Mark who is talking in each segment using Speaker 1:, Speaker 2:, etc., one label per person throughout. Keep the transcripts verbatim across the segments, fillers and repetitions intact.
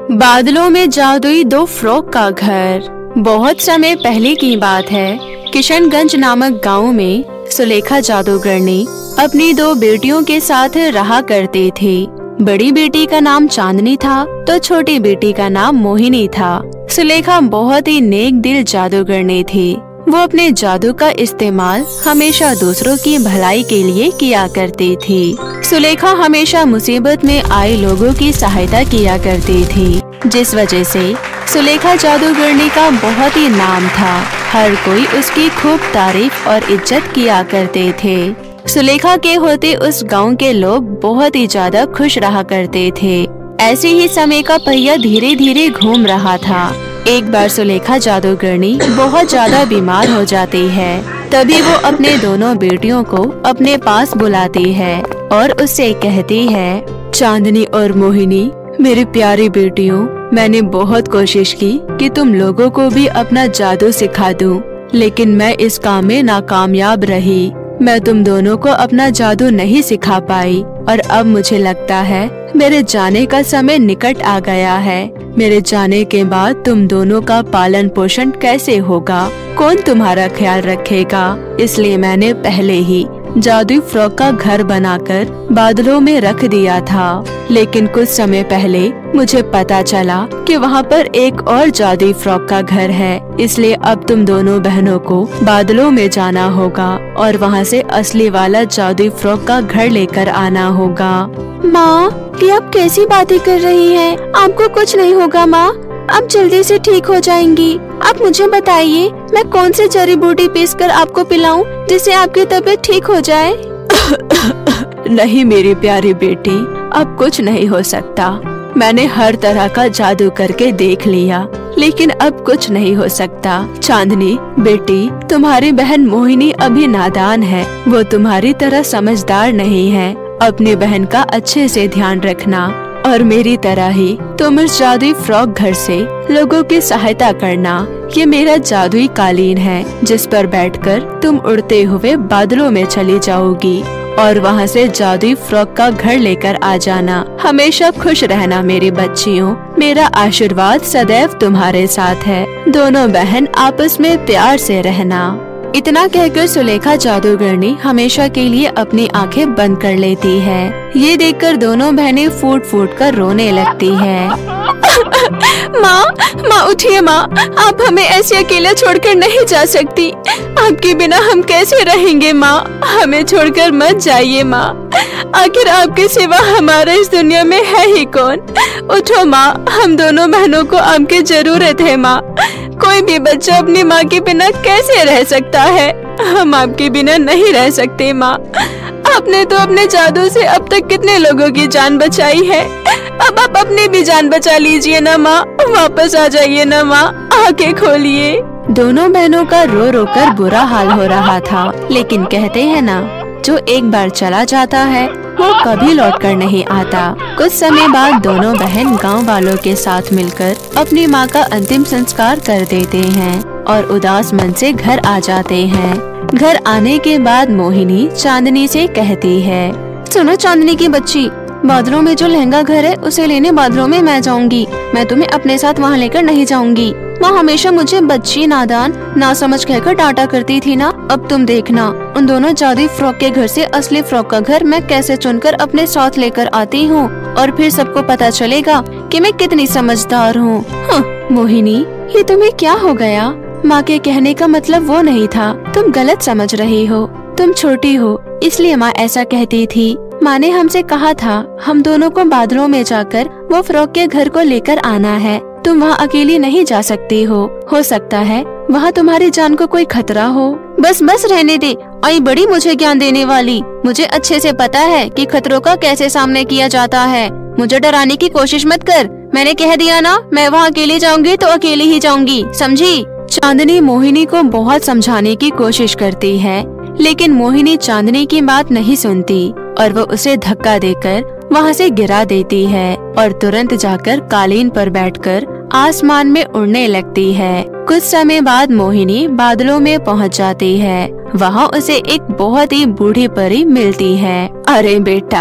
Speaker 1: बादलों में जादुई दो फ्रॉक का घर। बहुत समय पहले की बात है। किशनगंज नामक गांव में सुलेखा जादूगरनी अपनी दो बेटियों के साथ रहा करते थे। बड़ी बेटी का नाम चांदनी था तो छोटी बेटी का नाम मोहिनी था। सुलेखा बहुत ही नेक दिल जादूगरनी थी। वो अपने जादू का इस्तेमाल हमेशा दूसरों की भलाई के लिए किया करती थी। सुलेखा हमेशा मुसीबत में आए लोगों की सहायता किया करती थी, जिस वजह से सुलेखा जादूगरनी का बहुत ही नाम था। हर कोई उसकी खूब तारीफ और इज्जत किया करते थे। सुलेखा के होते उस गांव के लोग बहुत ही ज्यादा खुश रहा करते थे। ऐसे ही समय का पहिया धीरे धीरे घूम रहा था। एक बार सुलेखा जादूगरनी बहुत ज्यादा बीमार हो जाती है। तभी वो अपने दोनों बेटियों को अपने पास बुलाती है और उससे कहती है, चांदनी और मोहिनी, मेरी प्यारी बेटियों, मैंने बहुत कोशिश की कि तुम लोगों को भी अपना जादू सिखा दूं, लेकिन मैं इस काम में नाकामयाब रही। मैं तुम दोनों को अपना जादू नहीं सिखा पाई और अब मुझे लगता है मेरे जाने का समय निकट आ गया है। मेरे जाने के बाद तुम दोनों का पालन पोषण कैसे होगा? कौन तुम्हारा ख्याल रखेगा? इसलिए मैंने पहले ही जादुई फ्रॉक का घर बनाकर बादलों में रख दिया था। लेकिन कुछ समय पहले मुझे पता चला कि वहाँ पर एक और जादुई फ्रॉक का घर है। इसलिए अब तुम दोनों बहनों को बादलों में जाना होगा और वहाँ से असली वाला जादुई फ्रॉक का घर लेकर आना होगा।
Speaker 2: माँ, ये आप कैसी बातें कर रही हैं? आपको कुछ नहीं होगा माँ, आप जल्दी से ठीक हो जाएंगी। आप मुझे बताइए, मैं कौन सी जड़ी बूटी पीसकर आपको पिलाऊं जिससे आपकी तबीयत ठीक हो जाए?
Speaker 1: नहीं मेरी प्यारी बेटी, अब कुछ नहीं हो सकता। मैंने हर तरह का जादू करके देख लिया, लेकिन अब कुछ नहीं हो सकता। चांदनी बेटी, तुम्हारी बहन मोहिनी अभी नादान है। वो तुम्हारी तरह समझदार नहीं है। अपनी बहन का अच्छे से ध्यान रखना और मेरी तरह ही तुम इस जादुई फ्रॉक घर से लोगों की सहायता करना। ये मेरा जादुई कालीन है जिस पर बैठकर तुम उड़ते हुए बादलों में चली जाओगी और वहाँ से जादुई फ्रॉक का घर लेकर आ जाना। हमेशा खुश रहना मेरी बच्चियों, मेरा आशीर्वाद सदैव तुम्हारे साथ है। दोनों बहन आपस में प्यार से रहना। इतना कहकर सुलेखा जादूगरनी हमेशा के लिए अपनी आंखें बंद कर लेती है। ये देखकर दोनों बहनें फूट फूट कर रोने लगती है।
Speaker 2: माँ, माँ उठिए माँ, आप हमें ऐसे अकेला छोड़कर नहीं जा सकती। आपके बिना हम कैसे रहेंगे माँ? हमें छोड़कर मत जाइए माँ। आखिर आपके सिवा हमारा इस दुनिया में है ही कौन? उठो माँ, हम दोनों बहनों को आपकी जरूरत है माँ। कोई भी बच्चा अपनी माँ के बिना कैसे रह सकता है? हम आपके बिना नहीं रह सकते माँ। आपने तो अपने जादू से अब तक कितने लोगों की जान बचाई है। अब आप अपनी भी जान बचा लीजिए ना माँ। वापस आ जाइए ना माँ, आंखें खोलिए।
Speaker 1: दोनों बहनों का रो रो कर बुरा हाल हो रहा था, लेकिन कहते हैं ना, जो एक बार चला जाता है वो कभी लौट कर नहीं आता। कुछ समय बाद दोनों बहन गांव वालों के साथ मिलकर अपनी मां का अंतिम संस्कार कर देते हैं और उदास मन से घर आ जाते हैं। घर आने के बाद मोहिनी चांदनी से कहती है,
Speaker 2: सुनो चांदनी की बच्ची, बादलों में जो लहंगा घर है उसे लेने बादलों में मैं जाऊंगी। मैं तुम्हें अपने साथ वहाँ लेकर नहीं जाऊंगी। माँ हमेशा मुझे बच्ची, नादान, ना समझ कहकर डांटा करती थी ना। अब तुम देखना, उन दोनों जादुई फ्रॉक के घर से असली फ्रॉक का घर मैं कैसे चुनकर अपने साथ लेकर आती हूँ और फिर सबको पता चलेगा कि मैं कितनी समझदार हूँ। हाँ,
Speaker 1: मोहिनी, ये तुम्हें क्या हो गया? माँ के कहने का मतलब वो नहीं था। तुम गलत समझ रही हो। तुम छोटी हो इसलिए माँ ऐसा कहती थी। माँ ने हमसे कहा था हम दोनों को बादलों में जाकर वो फ्रॉक के घर को लेकर आना है। तुम वहाँ अकेली नहीं जा सकती हो। हो सकता है वहाँ तुम्हारी जान को कोई खतरा हो।
Speaker 2: बस बस रहने दे, आई बड़ी मुझे ज्ञान देने वाली। मुझे अच्छे से पता है कि खतरों का कैसे सामने किया जाता है। मुझे डराने की कोशिश मत कर। मैंने कह दिया ना, मैं वहाँ अकेली जाऊंगी तो अकेली ही जाऊंगी, समझी?
Speaker 1: चांदनी मोहिनी को बहुत समझाने की कोशिश करती है, लेकिन मोहिनी चांदनी की बात नहीं सुनती और वो उसे धक्का देकर वहाँ से गिरा देती है और तुरंत जाकर कालीन पर बैठकर आसमान में उड़ने लगती है। कुछ समय बाद मोहिनी बादलों में पहुँच जाती है। वहाँ उसे एक बहुत ही बूढ़ी परी मिलती है।
Speaker 2: अरे बेटा,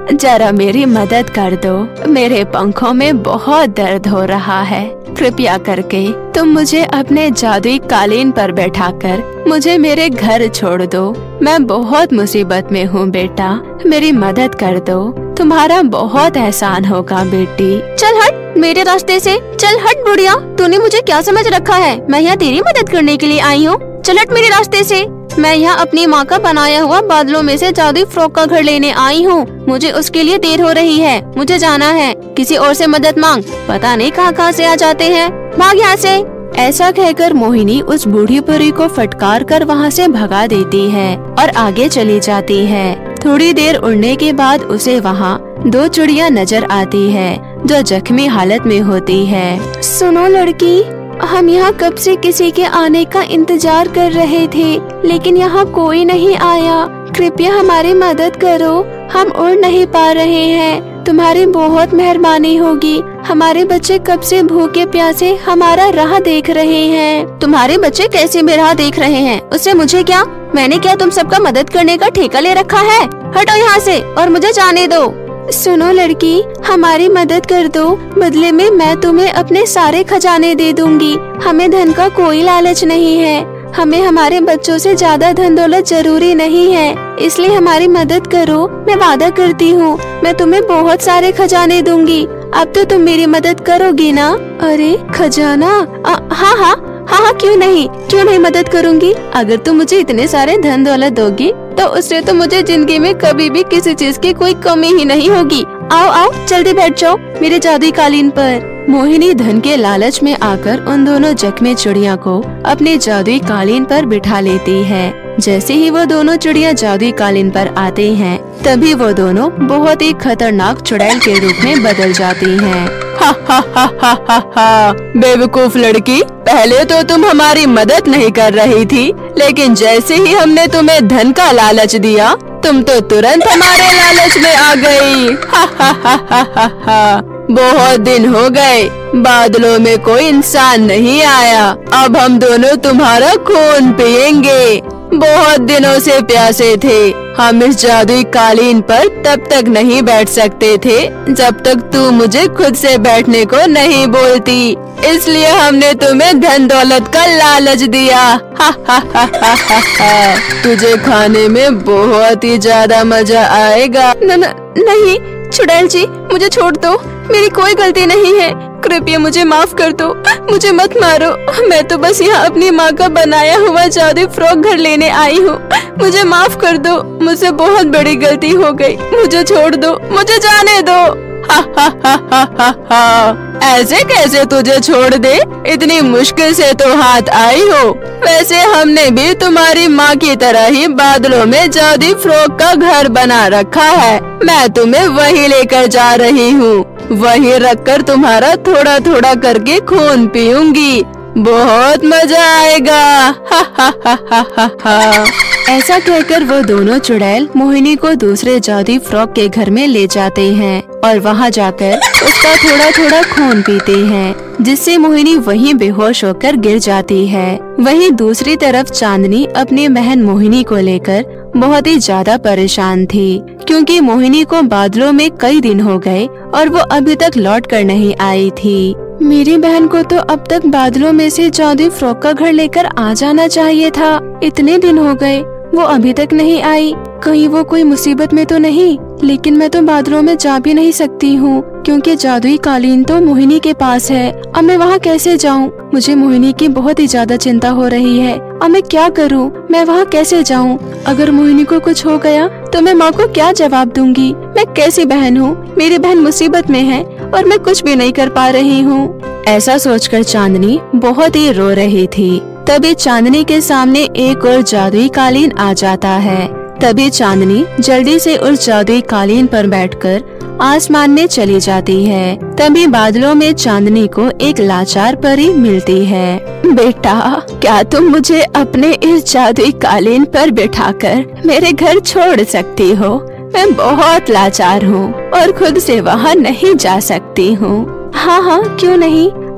Speaker 1: जरा मेरी मदद कर दो। मेरे पंखों में बहुत दर्द हो रहा है। कृपया करके तुम मुझे अपने जादुई कालीन पर बैठाकर मुझे मेरे घर छोड़ दो। मैं बहुत मुसीबत में हूँ बेटा, मेरी मदद कर दो। तुम्हारा बहुत एहसान होगा बेटी।
Speaker 2: चल हट मेरे रास्ते से, चल हट बुढ़िया। तूने मुझे क्या समझ रखा है? मैं यहाँ तेरी मदद करने के लिए आई हूँ। चल हट मेरे रास्ते से। मैं यहाँ अपनी माँ का बनाया हुआ बादलों में से जादुई फ्रॉक का घर लेने आई हूँ। मुझे उसके लिए देर हो रही है, मुझे जाना है। किसी और से मदद मांग, पता नहीं कहाँ कहाँ से आ जाते हैं। भाग यहाँ से।
Speaker 1: ऐसा कहकर मोहिनी उस बूढ़ी परी को फटकार कर वहाँ से भगा देती है और आगे चली जाती है। थोड़ी देर उड़ने के बाद उसे वहाँ दो चिड़िया नजर आती है जो जख्मी हालत में होती है।
Speaker 2: सुनो लड़की, हम यहाँ कब से किसी के आने का इंतजार कर रहे थे, लेकिन यहाँ कोई नहीं आया। कृपया हमारी मदद करो, हम उड़ नहीं पा रहे हैं। तुम्हारी बहुत मेहरबानी होगी। हमारे बच्चे कब से भूखे प्यासे हमारा राह देख रहे हैं।
Speaker 1: तुम्हारे बच्चे कैसे मेरा राह देख रहे हैं, उससे मुझे क्या? मैंने क्या तुम सबका मदद करने का ठेका ले रखा है? हटो यहाँ से और मुझे जाने दो।
Speaker 2: सुनो लड़की, हमारी मदद कर दो, बदले में मैं तुम्हें अपने सारे खजाने दे दूंगी। हमें धन का कोई लालच नहीं है। हमें हमारे बच्चों से ज्यादा धन दौलत जरूरी नहीं है, इसलिए हमारी मदद करो। मैं वादा करती हूँ मैं तुम्हें बहुत सारे खजाने दूंगी। अब तो तुम मेरी मदद करोगी ना? अरे खजाना? आ, हाँ हाँ हाँ हाँ क्यों नहीं, क्यों नहीं मदद करूँगी। अगर तुम मुझे इतने सारे धन दौलत दोगी तो उससे तो मुझे जिंदगी में कभी भी किसी चीज की कोई कमी ही नहीं होगी। आओ आओ जल्दी बैठ जाओ मेरे जादुई कालीन पर।
Speaker 1: मोहिनी धन के लालच में आकर उन दोनों जख्मी चिड़िया को अपने जादुई कालीन पर बिठा लेती है। जैसे ही वो दोनों चिड़िया जादुई कालीन पर आते हैं, तभी वो दोनों बहुत ही खतरनाक चुड़ैल के रूप में बदल जाती हैं।
Speaker 3: हा हा हा हा हा हा बेवकूफ लड़की, पहले तो तुम हमारी मदद नहीं कर रही थी, लेकिन जैसे ही हमने तुम्हें धन का लालच दिया, तुम तो तुरंत हमारे लालच में आ गई। हा हा हा हा हा हा बहुत दिन हो गए, बादलों में कोई इंसान नहीं आया। अब हम दोनों तुम्हारा खून पिएंगे। बहुत दिनों से प्यासे थे। हम इस जादुई कालीन पर तब तक नहीं बैठ सकते थे जब तक तू मुझे खुद से बैठने को नहीं बोलती, इसलिए हमने तुम्हें धन दौलत का लालच दिया। हा हा हा हा हा हा तुझे खाने में बहुत ही ज्यादा मजा आएगा।
Speaker 2: न, न, नहीं चुड़ैल जी, मुझे छोड़ दो, मेरी कोई गलती नहीं है। कृपया मुझे माफ कर दो, मुझे मत मारो। मैं तो बस यहाँ अपनी माँ का बनाया हुआ जादुई फ्रॉक घर लेने आई हूँ। मुझे माफ कर दो, मुझसे बहुत बड़ी गलती हो गई। मुझे छोड़ दो, मुझे जाने दो।
Speaker 3: हा हा हा हा हा हा ऐसे कैसे तुझे छोड़ दे? इतनी मुश्किल से तो हाथ आई हो। वैसे हमने भी तुम्हारी माँ की तरह ही बादलों में जादुई फ्रॉक का घर बना रखा है। मैं तुम्हें वहीं लेकर जा रही हूँ। वहीं रखकर तुम्हारा थोड़ा थोड़ा करके खून पीऊंगी। बहुत मजा आएगा। हा हा हा हा हा हा
Speaker 1: ऐसा कहकर वो दोनों चुड़ैल मोहिनी को दूसरे जादुई फ्रॉक के घर में ले जाते हैं और वहाँ जाकर उसका थोड़ा थोड़ा खून पीते हैं, जिससे मोहिनी वहीं बेहोश होकर गिर जाती है। वहीं दूसरी तरफ चांदनी अपनी बहन मोहिनी को लेकर बहुत ही ज्यादा परेशान थी, क्योंकि मोहिनी को बादलों में कई दिन हो गए और वो अभी तक लौट कर नहीं आई थी।
Speaker 2: मेरी बहन को तो अब तक बादलों में से जादुई फ्रॉक का घर लेकर आ जाना चाहिए था। इतने दिन हो गए, वो अभी तक नहीं आई। कहीं वो कोई मुसीबत में तो नहीं? लेकिन मैं तो बादलों में जा भी नहीं सकती हूँ, क्योंकि जादुई कालीन तो मोहिनी के पास है। अब मैं वहाँ कैसे जाऊँ? मुझे मोहिनी की बहुत ही ज्यादा चिंता हो रही है। अब मैं क्या करूँ? मैं वहाँ कैसे जाऊँ? अगर मोहिनी को कुछ हो गया तो मैं माँ को क्या जवाब दूंगी? मैं कैसी बहन हूँ? मेरी बहन मुसीबत में है और मैं कुछ भी नहीं कर पा रही हूँ।
Speaker 1: ऐसा सोचकर चांदनी बहुत ही रो रही थी। तभी चांदनी के सामने एक और जादुई कालीन आ जाता है। तभी चांदनी जल्दी से उस जादुई कालीन पर बैठकर आसमान में चली जाती है। तभी बादलों में चांदनी को एक लाचार परी मिलती है।
Speaker 2: बेटा, क्या तुम मुझे अपने इस जादुई कालीन पर बिठाकर मेरे घर छोड़ सकती हो? मैं बहुत लाचार हूँ और खुद से वहाँ नहीं जा सकती हूँ। हाँ हाँ क्यों नहीं,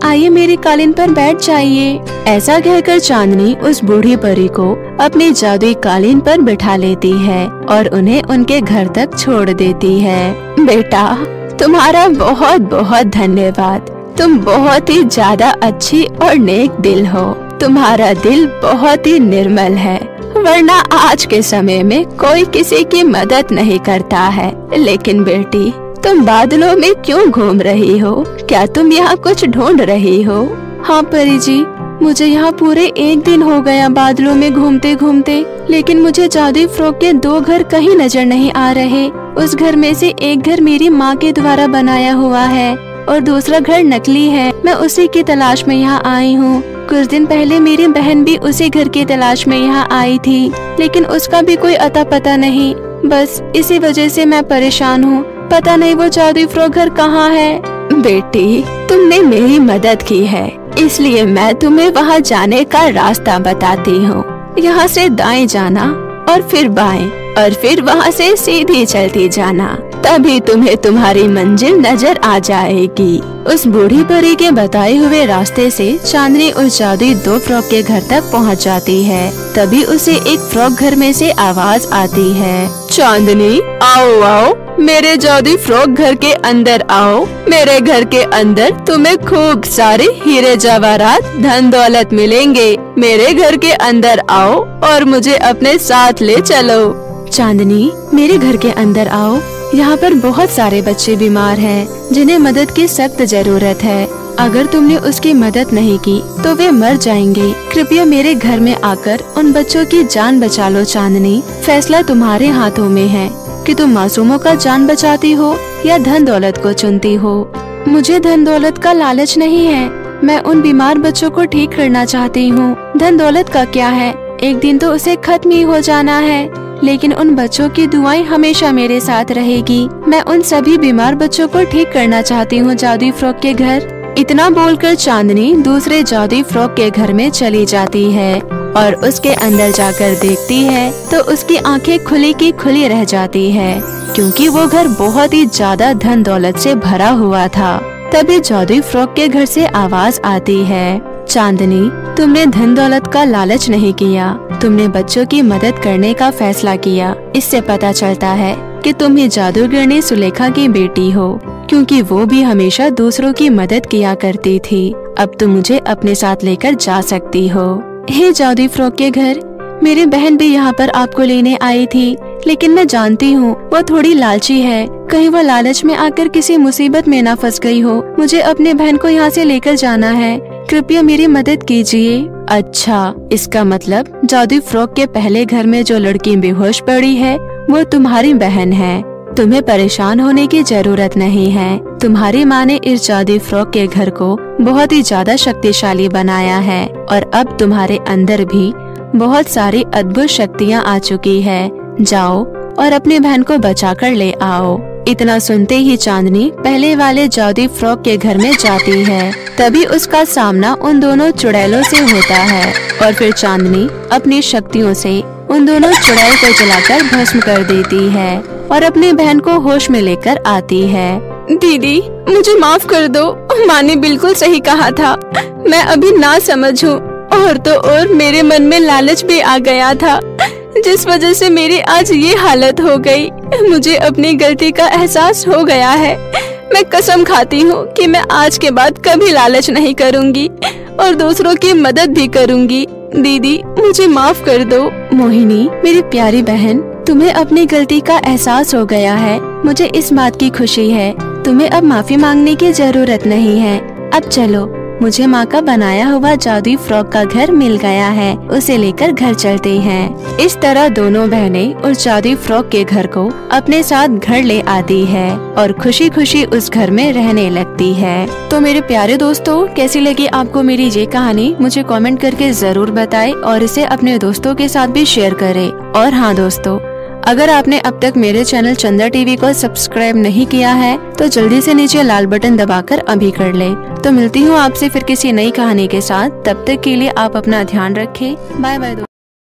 Speaker 1: आइए मेरे कालीन पर बैठ जाइए। ऐसा कहकर चांदनी उस बूढ़ी परी को अपनी जादुई कालीन पर बिठा लेती है और उन्हें उनके घर तक छोड़ देती है। बेटा, तुम्हारा बहुत बहुत धन्यवाद। तुम बहुत ही ज्यादा अच्छी और नेक दिल हो। तुम्हारा दिल बहुत ही निर्मल है, वरना आज के समय में कोई किसी की मदद नहीं करता है। लेकिन बेटी, तुम बादलों में क्यों घूम रही हो? क्या तुम यहाँ कुछ ढूंढ रही हो?
Speaker 2: हाँ परी जी, मुझे यहाँ पूरे एक दिन हो गया बादलों में घूमते घूमते, लेकिन मुझे जादुई फ्रॉक के दो घर कहीं नजर नहीं आ रहे। उस घर में से एक घर मेरी माँ के द्वारा बनाया हुआ है और दूसरा घर नकली है। मैं उसी की तलाश में यहाँ आई हूँ। कुछ दिन पहले मेरी बहन भी उसी घर की तलाश में यहाँ आई थी, लेकिन उसका भी कोई अता पता नहीं। बस इसी वजह से मैं परेशान हूँ। पता नहीं वो जादुई फ्रॉक घर कहाँ है।
Speaker 1: बेटी, तुमने मेरी मदद की है, इसलिए मैं तुम्हें वहाँ जाने का रास्ता बताती हूँ। यहाँ से दाएं जाना और फिर बाएं और फिर वहाँ से सीधी चलती जाना, तभी तुम्हें तुम्हारी मंजिल नजर आ जाएगी। उस बूढ़ी परी के बताए हुए रास्ते से चांदनी उस जादुई दो फ्रॉक के घर तक पहुँच जाती है। तभी उसे एक फ्रॉक घर में से आवाज आती है,
Speaker 3: चांदनी, आओ आओ, मेरे जादुई फ्रॉक घर के अंदर आओ। मेरे घर के अंदर तुम्हें खूब सारे हीरे जवाहरात धन दौलत मिलेंगे। मेरे घर के अंदर आओ और मुझे अपने साथ ले चलो।
Speaker 1: चांदनी, मेरे घर के अंदर आओ। यहाँ पर बहुत सारे बच्चे बीमार हैं, जिन्हें मदद की सख्त जरूरत है। अगर तुमने उसकी मदद नहीं की तो वे मर जाएंगे। कृपया मेरे घर में आकर उन बच्चों की जान बचा लो। चांदनी, फैसला तुम्हारे हाथों में है कि तुम मासूमों का जान बचाती हो या धन दौलत को चुनती हो।
Speaker 2: मुझे धन दौलत का लालच नहीं है। मैं उन बीमार बच्चों को ठीक करना चाहती हूँ। धन दौलत का क्या है, एक दिन तो उसे खत्म ही हो जाना है, लेकिन उन बच्चों की दुआएं हमेशा मेरे साथ रहेगी। मैं उन सभी बीमार बच्चों को ठीक करना चाहती हूँ जादुई फ्रॉक के घर।
Speaker 1: इतना बोलकर चांदनी दूसरे जादुई फ्रॉक के घर में चली जाती है और उसके अंदर जाकर देखती है तो उसकी आंखें खुली की खुली रह जाती है, क्योंकि वो घर बहुत ही ज्यादा धन दौलत से भरा हुआ था। तभी जादुई फ्रॉक के घर से आवाज आती है, चांदनी, तुमने धन दौलत का लालच नहीं किया, तुमने बच्चों की मदद करने का फैसला किया। इससे पता चलता है कि तुम ही जादूगरनी सुलेखा की बेटी हो, क्योंकि वो भी हमेशा दूसरों की मदद किया करती थी। अब तुम मुझे अपने साथ लेकर जा सकती हो।
Speaker 2: हे जादुई फ्रॉक के घर, मेरी बहन भी यहाँ पर आपको लेने आई थी, लेकिन मैं जानती हूँ वो थोड़ी लालची है। कहीं वो लालच में आकर किसी मुसीबत में ना फंस गई हो। मुझे अपने बहन को यहाँ से लेकर जाना है, कृपया मेरी मदद कीजिए।
Speaker 1: अच्छा, इसका मतलब जादुई फ्रॉक के पहले घर में जो लड़की बेहोश पड़ी है वो तुम्हारी बहन है। तुम्हें परेशान होने की जरूरत नहीं है। तुम्हारी माँ ने इस जादुई फ्रॉक के घर को बहुत ही ज्यादा शक्तिशाली बनाया है और अब तुम्हारे अंदर भी बहुत सारी अद्भुत शक्तियाँ आ चुकी है। जाओ और अपनी बहन को बचा कर ले आओ। इतना सुनते ही चांदनी पहले वाले जादुई फ्रॉक के घर में जाती है। तभी उसका सामना उन दोनों चुड़ैलों से होता है और फिर चांदनी अपनी शक्तियों से उन दोनों चुड़ैल को जलाकर भस्म कर देती है और अपनी बहन को होश में लेकर आती है।
Speaker 2: दीदी, मुझे माफ कर दो। माँ ने बिल्कुल सही कहा था। मैं अभी ना समझ हूँ और तो और मेरे मन में लालच भी आ गया था, जिस वजह से मेरी आज ये हालत हो गई। मुझे अपनी गलती का एहसास हो गया है। मैं कसम खाती हूँ कि मैं आज के बाद कभी लालच नहीं करूँगी और दूसरों की मदद भी करूँगी। दीदी, मुझे माफ कर दो।
Speaker 1: मोहिनी, मेरी प्यारी बहन, तुम्हें अपनी गलती का एहसास हो गया है। मुझे इस बात की खुशी है। तुम्हें अब माफी मांगने की जरूरत नहीं है। अब चलो, मुझे माँ का बनाया हुआ जादुई फ्रॉक का घर मिल गया है, उसे लेकर घर चलते हैं। इस तरह दोनों बहनें उस जादुई फ्रॉक के घर को अपने साथ घर ले आती है और खुशी खुशी उस घर में रहने लगती है। तो मेरे प्यारे दोस्तों, कैसी लगी आपको मेरी ये कहानी? मुझे कमेंट करके जरूर बताएं और इसे अपने दोस्तों के साथ भी शेयर करें। और हाँ दोस्तों, अगर आपने अब तक मेरे चैनल चंदा टीवी को सब्सक्राइब नहीं किया है तो जल्दी से नीचे लाल बटन दबाकर अभी कर ले। तो मिलती हूँ आपसे फिर किसी नई कहानी के साथ। तब तक के लिए आप अपना ध्यान रखें। Bye bye.